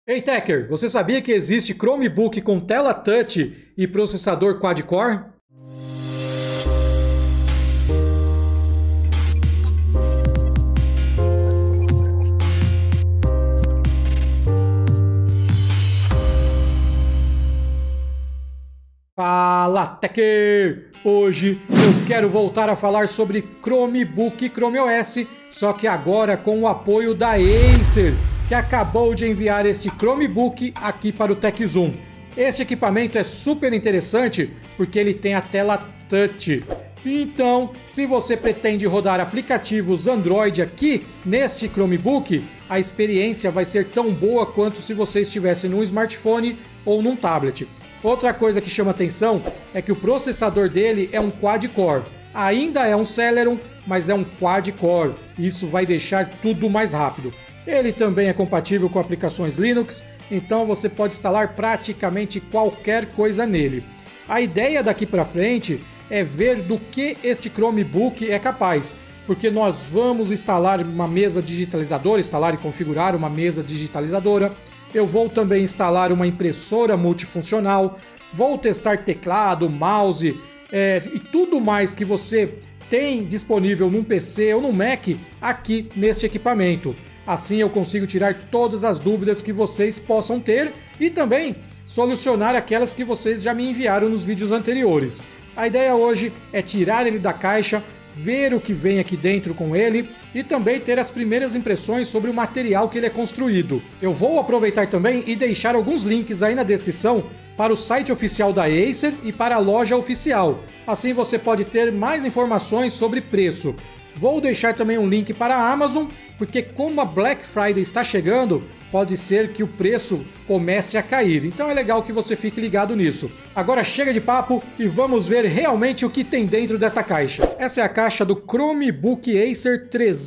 Ei, Techer, você sabia que existe Chromebook com tela touch e processador quad-core? Fala, Techer! Hoje eu quero voltar a falar sobre Chromebook e Chrome OS, só que agora com o apoio da Acer, que acabou de enviar este Chromebook aqui para o TechZoom. Este equipamento é super interessante porque ele tem a tela touch. Então, se você pretende rodar aplicativos Android aqui neste Chromebook, a experiência vai ser tão boa quanto se você estivesse num smartphone ou num tablet. Outra coisa que chama atenção é que o processador dele é um quad-core. Ainda é um Celeron, mas é um quad-core. Isso vai deixar tudo mais rápido. Ele também é compatível com aplicações Linux, então você pode instalar praticamente qualquer coisa nele. A ideia daqui para frente é ver do que este Chromebook é capaz, porque nós vamos instalar uma mesa digitalizadora, instalar e configurar uma mesa digitalizadora. Eu vou também instalar uma impressora multifuncional, vou testar teclado, mouse e tudo mais que você tem disponível num PC ou num Mac aqui neste equipamento. Assim eu consigo tirar todas as dúvidas que vocês possam ter e também solucionar aquelas que vocês já me enviaram nos vídeos anteriores. A ideia hoje é tirar ele da caixa, ver o que vem aqui dentro com ele e também ter as primeiras impressões sobre o material que ele é construído. Eu vou aproveitar também e deixar alguns links aí na descrição para o site oficial da Acer e para a loja oficial. Assim você pode ter mais informações sobre preço. Vou deixar também um link para a Amazon, porque como a Black Friday está chegando, pode ser que o preço comece a cair. Então é legal que você fique ligado nisso. Agora chega de papo e vamos ver realmente o que tem dentro desta caixa. Essa é a caixa do Chromebook Acer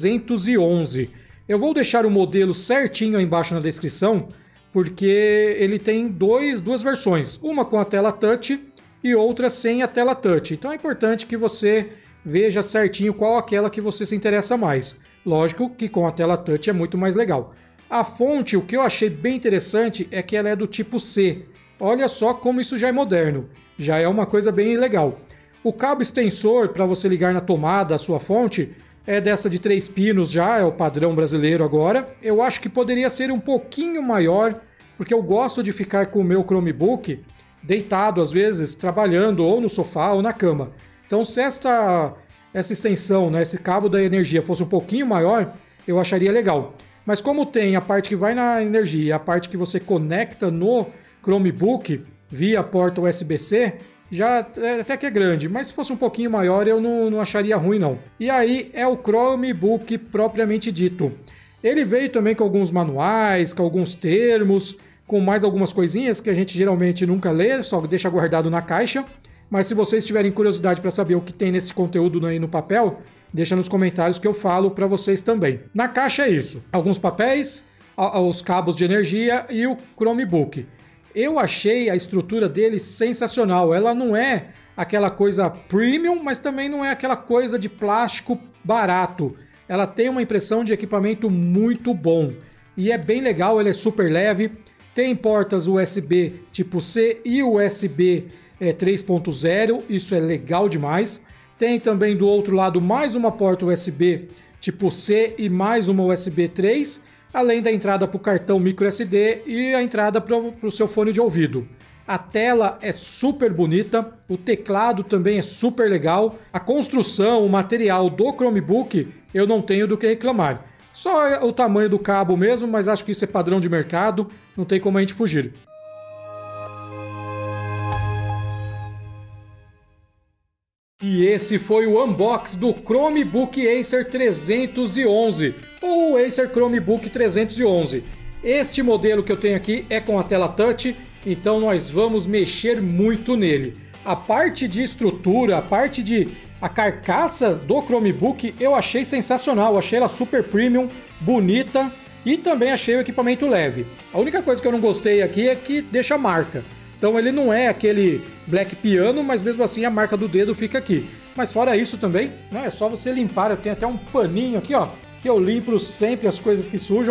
311. Eu vou deixar o modelo certinho aí embaixo na descrição, porque ele tem duas versões. Uma com a tela touch e outra sem a tela touch. Então é importante que você veja certinho qual aquela que você se interessa mais. Lógico que com a tela touch é muito mais legal. A fonte, o que eu achei bem interessante é que ela é do tipo C. Olha só como isso já é moderno. Já é uma coisa bem legal. O cabo extensor para você ligar na tomada a sua fonte é dessa de 3 pinos já, é o padrão brasileiro agora. Eu acho que poderia ser um pouquinho maior, porque eu gosto de ficar com o meu Chromebook deitado às vezes, trabalhando ou no sofá ou na cama. Então se essa extensão, né, esse cabo da energia fosse um pouquinho maior, eu acharia legal. Mas como tem a parte que vai na energia e a parte que você conecta no Chromebook via porta USB-C, já até que é grande, mas se fosse um pouquinho maior eu não acharia ruim não. E aí é o Chromebook propriamente dito. Ele veio também com alguns manuais, com alguns termos, com mais algumas coisinhas que a gente geralmente nunca lê, só deixa guardado na caixa. Mas se vocês tiverem curiosidade para saber o que tem nesse conteúdo aí no papel, deixa nos comentários que eu falo para vocês também. Na caixa é isso. Alguns papéis, os cabos de energia e o Chromebook. Eu achei a estrutura dele sensacional. Ela não é aquela coisa premium, mas também não é aquela coisa de plástico barato. Ela tem uma impressão de equipamento muito bom. E é bem legal, ele é super leve. Tem portas USB tipo C e USB 3.0, isso é legal demais. Tem também do outro lado mais uma porta USB tipo C e mais uma USB 3, além da entrada para o cartão microSD e a entrada para o seu fone de ouvido. A tela é super bonita, o teclado também é super legal, a construção, o material do Chromebook eu não tenho do que reclamar. Só o tamanho do cabo mesmo, mas acho que isso é padrão de mercado, não tem como a gente fugir. E esse foi o unbox do Chromebook Acer 311, ou Acer Chromebook 311. Este modelo que eu tenho aqui é com a tela touch, então nós vamos mexer muito nele. A parte de estrutura, a carcaça do Chromebook eu achei sensacional, achei ela super premium, bonita e também achei o equipamento leve. A única coisa que eu não gostei aqui é que deixa marca. Então ele não é aquele Black Piano, mas mesmo assim a marca do dedo fica aqui. Mas fora isso também, né, é só você limpar. Eu tenho até um paninho aqui, ó, que eu limpo sempre as coisas que sujam.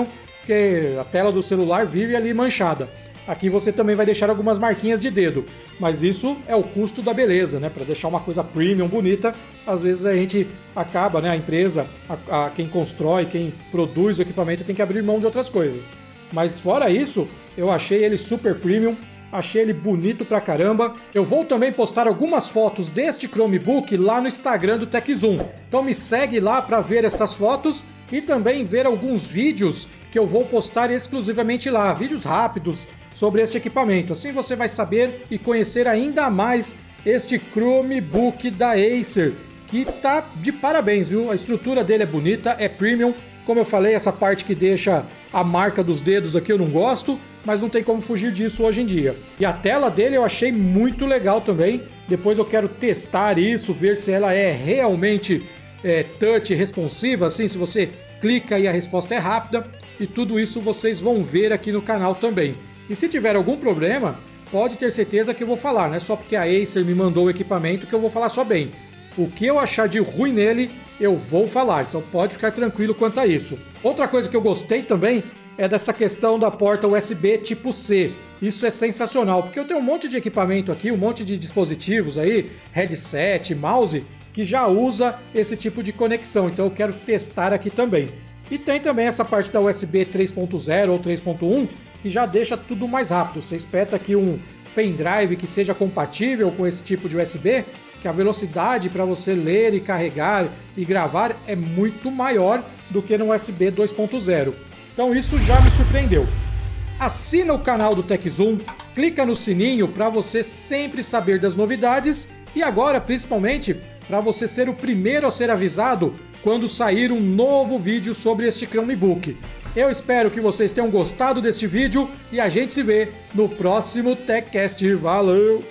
porque a tela do celular vive ali manchada. Aqui você também vai deixar algumas marquinhas de dedo, mas isso é o custo da beleza, né? Para deixar uma coisa premium, bonita, às vezes a gente acaba, né? A empresa, quem constrói, quem produz o equipamento tem que abrir mão de outras coisas. Mas fora isso, eu achei ele super premium, achei ele bonito pra caramba. Eu vou também postar algumas fotos deste Chromebook lá no Instagram do TechZoom. Então me segue lá para ver estas fotos e também ver alguns vídeos que eu vou postar exclusivamente lá, vídeos rápidos sobre este equipamento. Assim você vai saber e conhecer ainda mais este Chromebook da Acer, que tá de parabéns, viu? A estrutura dele é bonita, é premium. Como eu falei, essa parte que deixa a marca dos dedos aqui eu não gosto, mas não tem como fugir disso hoje em dia. E a tela dele eu achei muito legal também. Depois eu quero testar isso, ver se ela é realmente touch responsiva, assim, se você clica e a resposta é rápida. E tudo isso vocês vão ver aqui no canal também. E se tiver algum problema, pode ter certeza que eu vou falar. Não é só porque a Acer me mandou o equipamento que eu vou falar só bem. O que eu achar de ruim nele, eu vou falar. Então pode ficar tranquilo quanto a isso. Outra coisa que eu gostei também é dessa questão da porta USB tipo C. Isso é sensacional, porque eu tenho um monte de equipamento aqui, um monte de dispositivos aí, headset, mouse, que já usa esse tipo de conexão. Então eu quero testar aqui também. E tem também essa parte da USB 3.0 ou 3.1, que já deixa tudo mais rápido. Você espeta aqui um pendrive que seja compatível com esse tipo de USB, que a velocidade para você ler e carregar e gravar é muito maior do que no USB 2.0. Então isso já me surpreendeu. Assina o canal do TechZoom, clica no sininho para você sempre saber das novidades e agora, principalmente, para você ser o primeiro a ser avisado quando sair um novo vídeo sobre este Chromebook. Eu espero que vocês tenham gostado deste vídeo e a gente se vê no próximo TechCast. Valeu!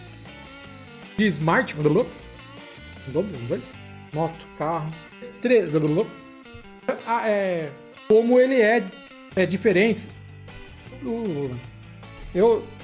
De Smart... Moto, carro... Como ele é diferente. Eu